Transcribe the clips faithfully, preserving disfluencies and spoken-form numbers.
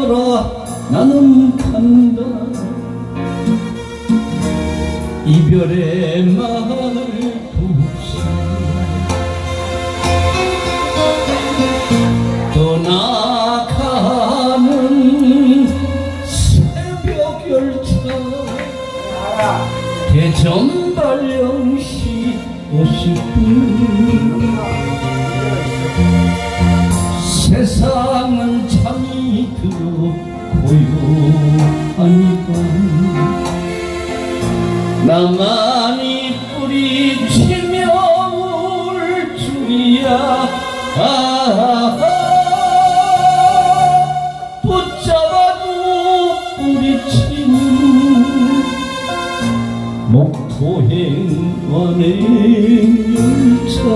떠나 나는 간다. 이별의 말없이 떠나가는 새벽 열차 대전발령시 오십 분 세상은 잠이 들어 고요하니까 나만이 뿌리치며 울 줄이야. 아, 아, 붙잡아도 뿌리치는 목포행 완행열차.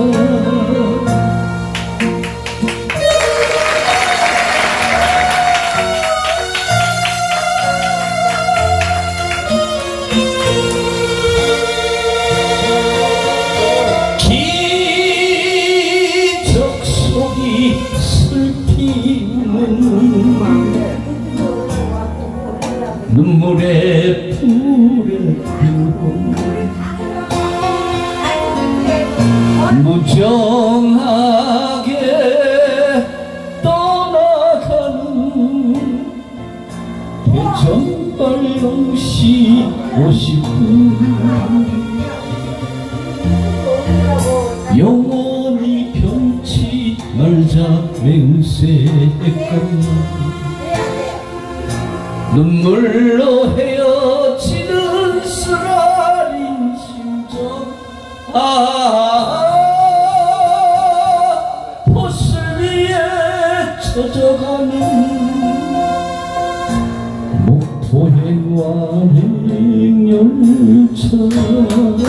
눈물에 불에 피고 무정하게 떠나가는 대전발령시 오십 분 영원히 변치 말자 맹세했건만 눈물로 헤어지는 쓰라린 심정. 아, 포슬 위에 젖어가는 목포행 완행열차.